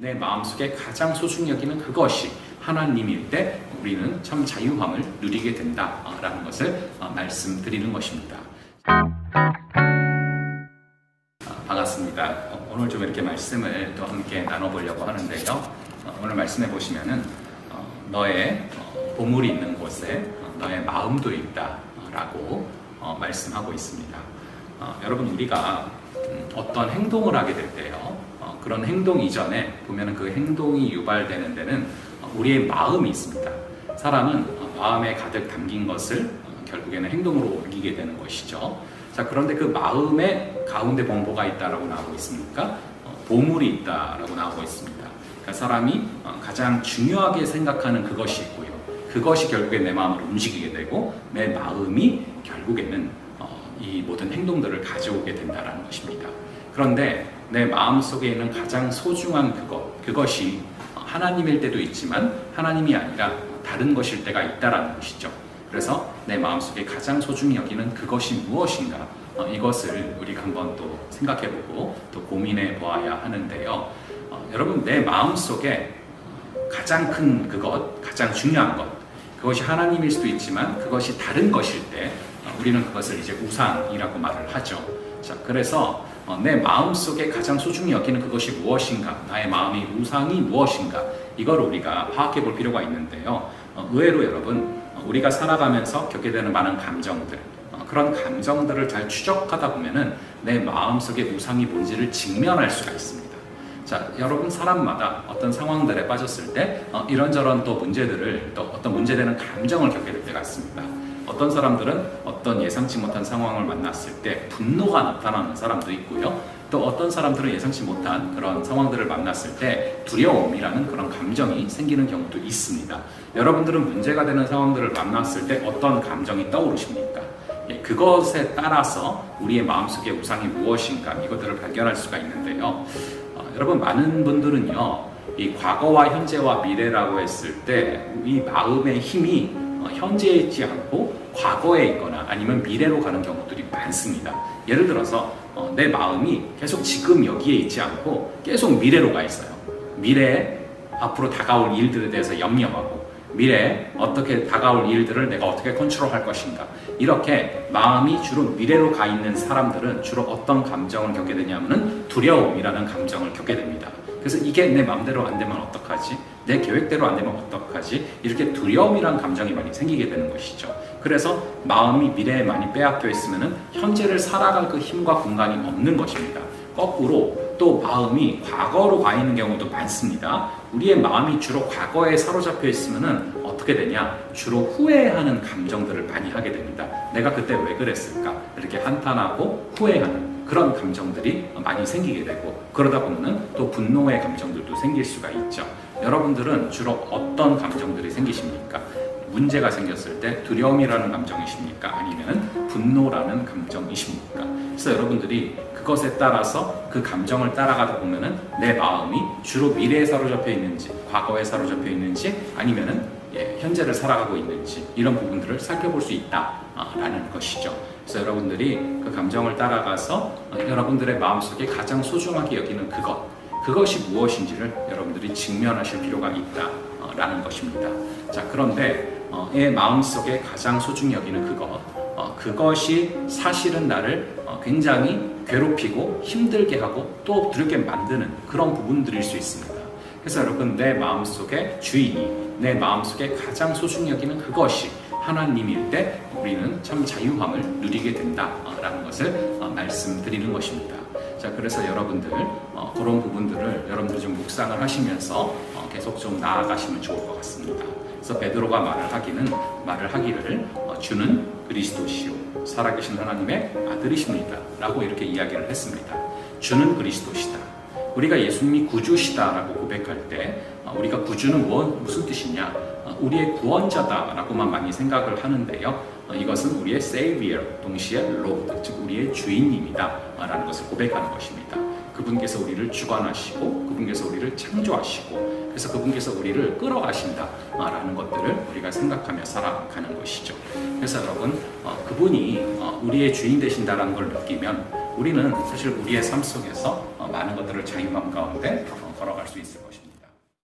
내 마음속에 가장 소중히 여기는 그것이 하나님일 때 우리는 참 자유함을 누리게 된다라는 것을 말씀드리는 것입니다. 반갑습니다. 오늘 좀 이렇게 말씀을 또 함께 나눠보려고 하는데요. 오늘 말씀해 보시면은 너의 보물이 있는 곳에 너의 마음도 있다라고 말씀하고 있습니다. 여러분, 우리가 어떤 행동을 하게 될 때요, 그런 행동 이전에 보면은 그 행동이 유발되는 데는 우리의 마음이 있습니다. 사람은 마음에 가득 담긴 것을 결국에는 행동으로 옮기게 되는 것이죠. 자, 그런데 그 마음에 가운데 뭐가 있다라고 나오고 있습니까? 보물이 있다라고 나오고 있습니다. 그러니까 사람이 가장 중요하게 생각하는 그것이 있고요. 그것이 결국에 내 마음을 움직이게 되고 내 마음이 결국에는 이 모든 행동들을 가져오게 된다는 것입니다. 그런데 내 마음속에 있는 가장 소중한 그것이 하나님일 때도 있지만 하나님이 아니라 다른 것일 때가 있다는 것이죠. 그래서 내 마음속에 가장 소중히 여기는 그것이 무엇인가, 이것을 우리가 한번 또 생각해보고 또 고민해 보아야 하는데요. 여러분, 내 마음속에 가장 큰 그것, 가장 중요한 것, 그것이 하나님일 수도 있지만 그것이 다른 것일 때 우리는 그것을 이제 우상이라고 말을 하죠. 자, 그래서 내 마음속에 가장 소중히 여기는 그것이 무엇인가, 나의 마음의 우상이 무엇인가, 이걸 우리가 파악해 볼 필요가 있는데요. 의외로 여러분, 우리가 살아가면서 겪게 되는 많은 감정들, 그런 감정들을 잘 추적하다 보면은 내 마음속의 우상이 뭔지를 직면할 수가 있습니다. 자, 여러분, 사람마다 어떤 상황들에 빠졌을 때 이런저런 또 문제들을, 또 어떤 문제되는 감정을 겪게 될 때가 있습니다. 어떤 사람들은 어떤 예상치 못한 상황을 만났을 때 분노가 나타나는 사람도 있고요. 또 어떤 사람들은 예상치 못한 그런 상황들을 만났을 때 두려움이라는 그런 감정이 생기는 경우도 있습니다. 여러분들은 문제가 되는 상황들을 만났을 때 어떤 감정이 떠오르십니까? 그것에 따라서 우리의 마음속의 우상이 무엇인가, 이것들을 발견할 수가 있는데요. 여러분, 많은 분들은요, 이 과거와 현재와 미래라고 했을 때 이 마음의 힘이 현재에 있지 않고 과거에 있거나 아니면 미래로 가는 경우들이 많습니다. 예를 들어서 내 마음이 계속 지금 여기에 있지 않고 계속 미래로 가 있어요. 미래에 앞으로 다가올 일들에 대해서 염려하고, 미래에 어떻게 다가올 일들을 내가 어떻게 컨트롤할 것인가, 이렇게 마음이 주로 미래로 가 있는 사람들은 주로 어떤 감정을 겪게 되냐면은 두려움이라는 감정을 겪게 됩니다. 그래서 이게 내 마음대로 안 되면 어떡하지? 내 계획대로 안 되면 어떡하지? 이렇게 두려움이라는 감정이 많이 생기게 되는 것이죠. 그래서 마음이 미래에 많이 빼앗겨 있으면은 현재를 살아갈 그 힘과 공간이 없는 것입니다. 거꾸로 또 마음이 과거로 가 있는 경우도 많습니다. 우리의 마음이 주로 과거에 사로잡혀 있으면은 어떻게 되냐? 주로 후회하는 감정들을 많이 하게 됩니다. 내가 그때 왜 그랬을까? 이렇게 한탄하고 후회하는 그런 감정들이 많이 생기게 되고, 그러다 보면은 또 분노의 감정들도 생길 수가 있죠. 여러분들은 주로 어떤 감정들이 생기십니까? 문제가 생겼을 때 두려움이라는 감정이십니까? 아니면 분노라는 감정이십니까? 그래서 여러분들이 그것에 따라서 그 감정을 따라가다 보면은 내 마음이 주로 미래에 사로잡혀 있는지, 과거에 사로잡혀 있는지, 아니면은 현재를 살아가고 있는지, 이런 부분들을 살펴볼 수 있다라는 것이죠. 그래서 여러분들이 그 감정을 따라가서 여러분들의 마음속에 가장 소중하게 여기는 그것이 무엇인지를 여러분들이 직면하실 필요가 있다라는 것입니다. 자, 그런데 내 마음속에 가장 소중히 여기는 그것이 사실은 나를 굉장히 괴롭히고 힘들게 하고 또 두렵게 만드는 그런 부분들일 수 있습니다. 그래서 여러분, 내 마음속의 주인이, 내 마음속에 가장 소중히 여기는 그것이 하나님일 때 우리는 참 자유함을 누리게 된다라는 것을 말씀드리는 것입니다. 자, 그래서 여러분들 그런 부분들을 여러분들 좀 묵상을 하시면서 계속 좀 나아가시면 좋을 것 같습니다. 그래서 베드로가 말을 하기를 주는 그리스도시요 살아계신 하나님의 아들이십니다 라고 이렇게 이야기를 했습니다. 주는 그리스도시다. 우리가 예수님이 구주시다라고 고백할 때 우리가 구주는 무슨 뜻이냐? 우리의 구원자다라고만 많이 생각을 하는데요. 이것은 우리의 Savior, 동시에 Lord, 즉 우리의 주인님이다 라는 것을 고백하는 것입니다. 그분께서 우리를 주관하시고 그분께서 우리를 창조하시고 그래서 그분께서 우리를 끌어가신다 라는 것들을 우리가 생각하며 살아가는 것이죠. 그래서 여러분, 그분이 우리의 주인 되신다는 걸 느끼면 우리는 사실 우리의 삶 속에서 많은 것들을 자유함 가운데 걸어갈 수 있을 거예요.